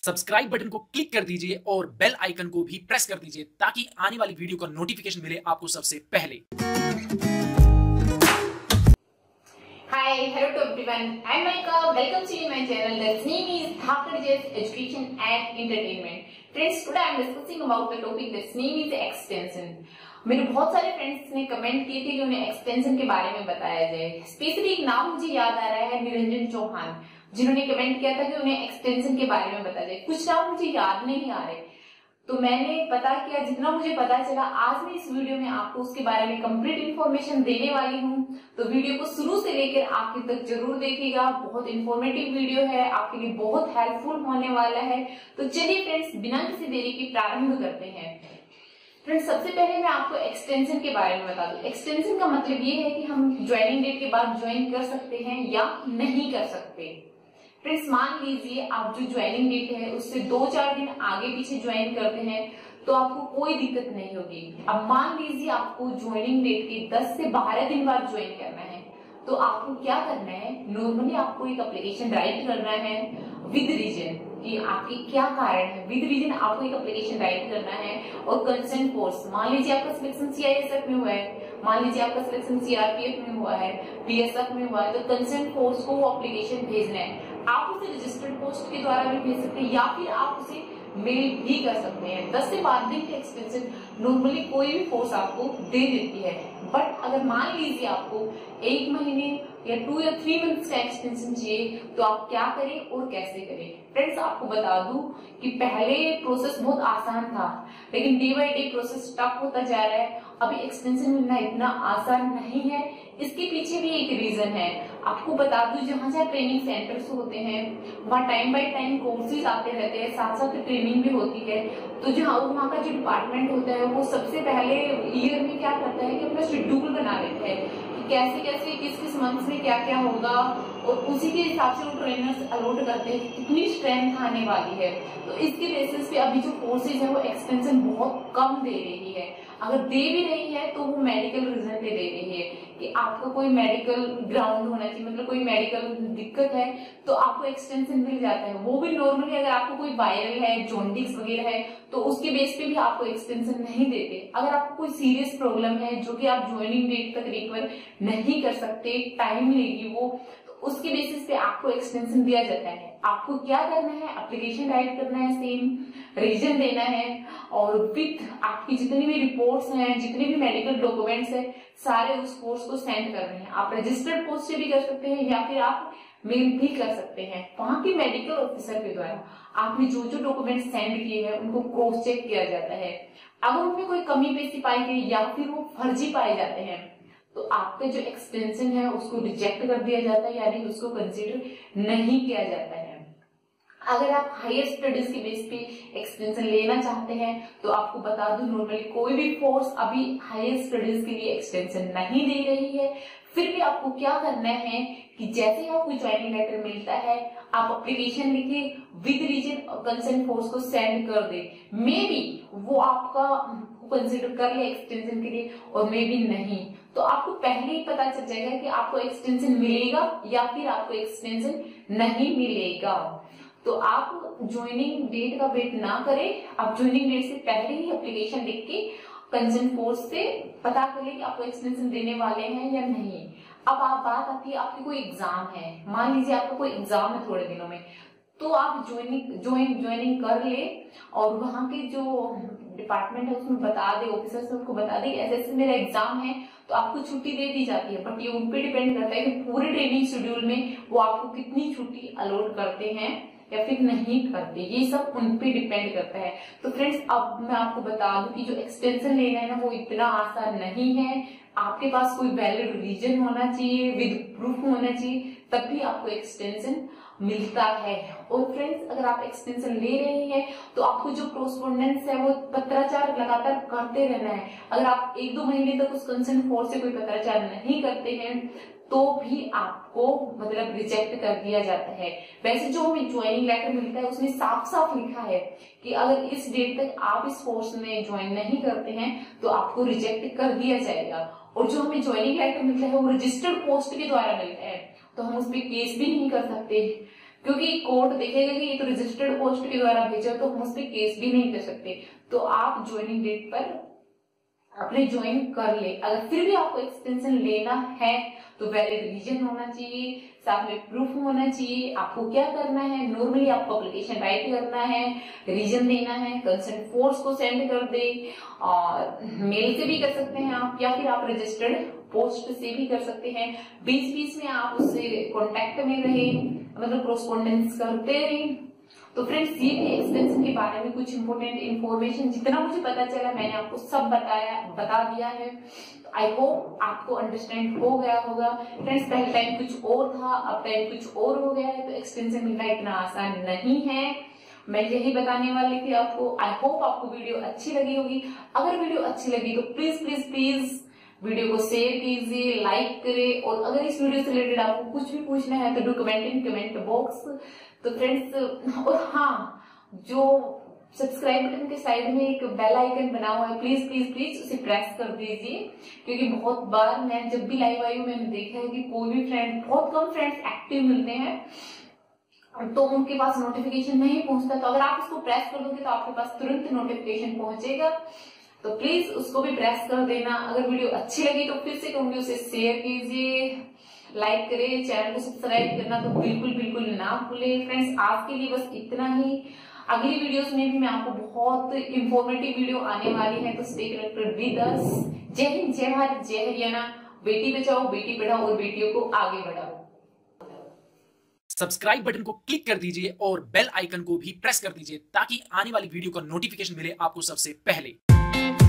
Subscribe button को click कर दीजिए और बेल आइकन को भी प्रेस कर दीजिए ताकि आने वाली वीडियो का नोटिफिकेशन मिले आपको सबसे पहले। Hi, hello to everyone. I'm Malika. Welcome to my channel. The name is Thakur's Education and Entertainment. Friends, today I'm discussing about the topic that's name is extension. मेरे बहुत सारे फ्रेंड्स ने comment किए थे कि उन्हें एक्सटेंशन के बारे में बताया जाए। स्पेशली एक नाम मुझे याद आ रहा है, निरंजन चौहान, जिन्होंने कमेंट किया था कि उन्हें एक्सटेंशन के बारे में बताया जाए। कुछ नाम मुझे याद नहीं आ रहे, तो मैंने पता किया, जितना मुझे पता चला आज मैं इस वीडियो में आपको उसके बारे में कंप्लीट इन्फॉर्मेशन देने वाली हूँ। तो वीडियो को शुरू से लेकर आखिर तक जरूर देखिएगा। बहुत इन्फॉर्मेटिव वीडियो है, आपके लिए बहुत हेल्पफुल होने वाला है। तो चलिए फ्रेंड्स, बिना किसी देरी के प्रारंभ करते हैं। फ्रेंड्स, सबसे पहले मैं आपको एक्सटेंशन के बारे में बता दूं। एक्सटेंशन का मतलब ये है कि हम ज्वाइनिंग डेट के बाद ज्वाइन कर सकते हैं या नहीं कर सकते। फ्रेंड्स, मान लीजिए आप जो ज्वाइनिंग डेट है उससे 2-4 दिन आगे पीछे ज्वाइन करते हैं तो आपको कोई दिक्कत नहीं होगी। अब मान लीजिए आपको ज्वाइनिंग डेट के 10 से 12 दिन बाद ज्वाइन करना है, तो आपको क्या करना है, नॉर्मली आपको एक एप्लीकेशन राइट करना है विद रीजन कि आपके क्या कारण है। विद रीजन आपको एक एप्लीकेशन राइट करना है और कंसर्न फोर्स, मान लीजिए आपका सिलेक्शन CISF में हुआ है, मान लीजिए आपका सिलेक्शन CRPF में हुआ है, PSF में हुआ है, तो कंसर्न फोर्स को वो एप्लीकेशन भेजना है। आप उसे रजिस्टर्ड पोस्ट के द्वारा भी भेज सकते हैं या फिर आप उसे मेल भी कर सकते हैं। 10 से 12 दिन के एक्सटेंशन नॉर्मली कोई भी फोर्स आपको दे देती है। बट अगर मान लीजिए आपको 1 महीने या 2 या 3 मंथ्स का एक्सटेंशन चाहिए तो आप क्या करें और कैसे करें। फ्रेंड्स, आपको बता दूं कि पहले प्रोसेस बहुत आसान था, लेकिन day by day process tough होता जा रहा है। अभी एक्सटेंशन मिलना इतना आसान नहीं है। इसके पीछे भी एक रीजन है। आपको बता दूं, जहां जहां ट्रेनिंग सेंटर्स होते हैं वहां टाइम बाय टाइम कोर्सेज आते रहते हैं, साथ साथ ट्रेनिंग भी होती है। तो जहां वहां का जो डिपार्टमेंट होता है वो सबसे पहले ईयर में क्या करता है कि अपना शेड्यूल बना लेता है कि कैसे कैसे किस किस मंथ में क्या क्या होगा, और उसी के हिसाब से वो ट्रेनर्स अलॉट करते हैं कितनी स्ट्रेंथ आने वाली है। तो इसके बेसिस पे अभी जो कोर्सेज है वो एक्सटेंशन बहुत कम दे रही है। अगर दे भी रही है तो वो मेडिकल रीजन पे दे रही है कि आपका कोई मेडिकल ग्राउंड होना चाहिए, मतलब कोई मेडिकल दिक्कत है तो आपको एक्सटेंशन मिल जाता है। वो भी नॉर्मली अगर आपको कोई वायरल है, जॉन्डिस वगैरह है तो उसके बेस पे भी आपको एक्सटेंशन नहीं देते। अगर आपको कोई सीरियस प्रॉब्लम है जो कि आप ज्वाइनिंग डेट तक रिकवर नहीं कर सकते, टाइम लेगी वो, उसके बेसिस पे आपको एक्सटेंशन दिया जाता है। आपको क्या करना है, एप्लीकेशन राइट करना है, सेम रीजन देना है और विथ आपकी जितनी भी रिपोर्ट्स हैं, जितने भी मेडिकल डॉक्यूमेंट्स हैं, सारे उस फोर्स को सेंड करने हैं। आप रजिस्टर्ड पोस्ट से भी कर सकते हैं या फिर आप मेल भी कर सकते हैं। वहां के मेडिकल ऑफिसर के द्वारा आपने जो जो डॉक्यूमेंट सेंड किए हैं उनको क्रॉस चेक किया जाता है। अगर उनमें कोई कमी पेशी पाई गई या फिर वो फर्जी पाए जाते हैं तो आपका जो एक्सटेंशन है उसको रिजेक्ट कर दिया जाता है, यानी उसको कंसीडर नहीं किया जाता है। अगर आप हायर स्टडीज के बेस पे एक्सटेंशन लेना चाहते हैं तो आपको बता दूं, नॉर्मली कोई भी फोर्स अभी हायर स्टडीज के लिए एक्सटेंशन नहीं दे रही है। फिर भी आपको क्या करना है कि जैसे ही आपको ज्वाइनिंग लेटर मिलता है आप एप्लीकेशन लिखे विद रीजन और कंसर्न फोर्स को सेंड कर दे। मे बी वो आपका कंसिडर कर ले एक्सटेंशन के लिए और मे बी नहीं, तो आपको पहले ही पता चल जाएगा कि आपको एक्सटेंशन मिलेगा या फिर आपको एक्सटेंशन नहीं मिलेगा। तो आप ज्वाइनिंग डेट का वेट ना करें, आप ज्वाइनिंग डेट से पहले ही एप्लीकेशन लिख के कंसर्न फोर्स से पता करें कि आपको एक्सटेंशन देने वाले हैं या नहीं। अब आप बात आती है, आपकी कोई एग्जाम है, मान लीजिए आपका कोई एग्जाम है थोड़े दिनों में, तो आप ज्वाइनिंग कर ले और वहां के जो डिपार्टमेंट है उसमें बता दे, ऑफिसर से उनको बता दे ऐसे मेरा एग्जाम है, तो आपको छुट्टी दे दी जाती है। बट ये उन पे डिपेंड करता है कि पूरे ट्रेनिंग शेड्यूल में वो आपको कितनी छुट्टी अलॉट करते हैं या फिर नहीं करते, ये सब उन पे डिपेंड करता है। तो फ्रेंड्स, अब मैं आपको बता दूं कि जो एक्सटेंशन लेना है ना वो इतना आसान नहीं है। आपके पास कोई वैलिड रीजन होना चाहिए, विद प्रूफ होना चाहिए, तभी आपको एक्सटेंशन मिलता है। और फ्रेंड्स, अगर आप एक्सटेंशन ले रहे हैं तो आपको जो कोरेस्पोंडेंस है वो पत्राचार लगातार करते रहना है। अगर आप 1-2 महीने तक उस कंसर्न फोर्स से कोई पत्राचार नहीं करते हैं तो भी आपको मतलब रिजेक्ट कर दिया जाता है। वैसे जो हमें ज्वाइनिंग लेटर मिलता है उसमें साफ साफ लिखा है कि अगर इस डेट तक आप इस फोर्स में ज्वाइन नहीं करते हैं तो आपको रिजेक्ट कर दिया जाएगा। और जो हमें ज्वाइनिंग लेटर मिलता है वो रजिस्टर्ड पोस्ट के द्वारा मिलता है, तो हम उस पर केस भी नहीं कर सकते। क्योंकि कोर्ट देखेगा कि ये तो रजिस्टर्ड पोस्ट के द्वारा भेजा, तो हम उस पर केस भी नहीं कर सकते। तो आप ज्वाइनिंग डेट पर अपने ज्वाइन कर ले। अगर फिर भी आपको एक्सटेंशन लेना है तो वैलिड रीजन होना चाहिए, साथ में प्रूफ होना चाहिए। आपको क्या करना है, नॉर्मली आपको एप्लीकेशन राइट करना है, रीजन देना है, कंसर्न फोर्स को सेंड कर दे, और मेल से भी कर सकते हैं आप, या फिर आप रजिस्टर्ड पोस्ट से भी कर सकते हैं। बीच बीच में आप उससे कॉन्टेक्ट में रहे, मतलब कोरोस्पोंडेंस करते रहे। तो फ्रेंड्स, ये एक्सटेंशन के बारे में कुछ इंपोर्टेंट इंफॉर्मेशन जितना मुझे पता चला मैंने आपको सब बता दिया है। आई होप आपको अंडरस्टैंड हो गया होगा। फ्रेंड्स, पहले टाइम कुछ और था, अब टाइम कुछ और हो गया है, तो एक्सटेंशन मिलना इतना आसान नहीं है। मैं यही बताने वाली थी आपको। आई होप आपको वीडियो अच्छी लगी होगी। अगर वीडियो अच्छी लगी तो प्लीज प्लीज प्लीज वीडियो को शेयर कीजिए, लाइक करें, और अगर इस वीडियो से रिलेटेड आपको कुछ भी पूछना है तो do comment in comment box. तो फ्रेंड्स, और हाँ, जो सब्सक्राइब बटन के साइड में एक बेल आइकन बना हुआ है, प्लीज प्लीज प्लीज उसे प्रेस कर दीजिए, क्योंकि बहुत बार मैं जब भी लाइव आई हूँ मैंने देखा है कि कोई भी फ्रेंड, बहुत कम फ्रेंड्स एक्टिव मिलते हैं, तो उनके पास नोटिफिकेशन नहीं पहुंचता। तो अगर आप इसको प्रेस कर दोगे तो आपके पास तुरंत नोटिफिकेशन पहुंचेगा। तो प्लीज उसको भी प्रेस कर देना। अगर वीडियो अच्छी लगी तो फिर से कहूंगी उसे शेयर कीजिए, लाइक करें, चैनल को सब्सक्राइब करना तो बिल्कुल बिल्कुल ना भूलें। फ्रेंड्स, आज के लिए बस इतना ही। अगली वीडियोस में भी मैं आपको बहुत इंफॉर्मेटिव वीडियो आने वाली है, तो स्टे कनेक्टेड विद अस। जय हिंद, जय भारत, जय हरियाणा। बेटी बचाओ, बेटी पढ़ाओ और बेटियों को आगे बढ़ाओ। सब्सक्राइब बटन को क्लिक कर दीजिए और बेल आइकन को भी प्रेस कर दीजिए ताकि आने वाली वीडियो का नोटिफिकेशन मिले आपको सबसे पहले।